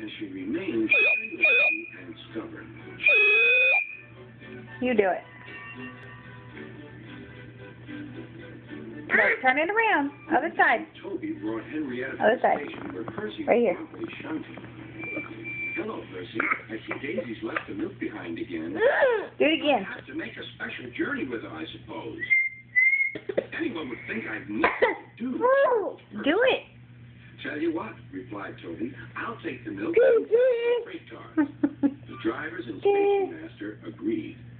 and she remains lazy and stubborn. You do it. No, turn it around. Other side. Toby brought Henrietta to Other the side. station where Percy Right here. was promptly shunting. Hello, Percy. I see Daisy's left the milk behind again. Do it again. I have to make a special journey with her, I suppose. Anyone would think I'd need to do. Do it. Tell you what, replied Toby, I'll take the milk and the freight cars. The drivers and station master agreed.